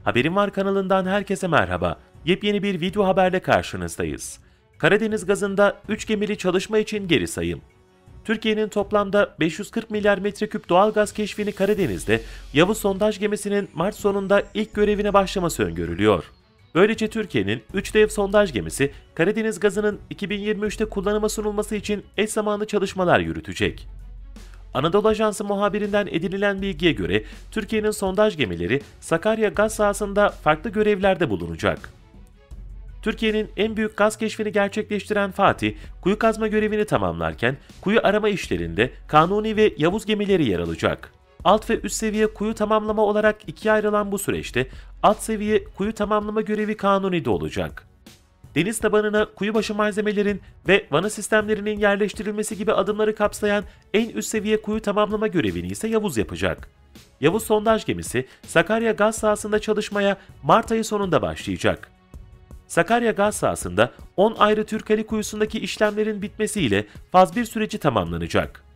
Haberim Var kanalından herkese merhaba. Yepyeni bir video haberle karşınızdayız. Karadeniz gazında 3 gemili çalışma için geri sayım. Türkiye'nin toplamda 540 milyar metreküp doğalgaz keşfini Karadeniz'de Yavuz sondaj gemisinin Mart sonunda ilk görevine başlaması öngörülüyor. Böylece Türkiye'nin 3 dev sondaj gemisi Karadeniz gazının 2023'te kullanıma sunulması için eş zamanlı çalışmalar yürütecek. Anadolu Ajansı muhabirinden edinilen bilgiye göre Türkiye'nin sondaj gemileri Sakarya gaz sahasında farklı görevlerde bulunacak. Türkiye'nin en büyük gaz keşfini gerçekleştiren Fatih, kuyu kazma görevini tamamlarken kuyu arama işlerinde Kanuni ve Yavuz gemileri yer alacak. Alt ve üst seviye kuyu tamamlama olarak ikiye ayrılan bu süreçte alt seviye kuyu tamamlama görevi Kanuni'de olacak. Deniz tabanına kuyubaşı malzemelerin ve vana sistemlerinin yerleştirilmesi gibi adımları kapsayan en üst seviye kuyu tamamlama görevini ise Yavuz yapacak. Yavuz sondaj gemisi Sakarya gaz sahasında çalışmaya Mart ayı sonunda başlayacak. Sakarya gaz sahasında 10 ayrı Türkali kuyusundaki işlemlerin bitmesiyle faz 1 süreci tamamlanacak.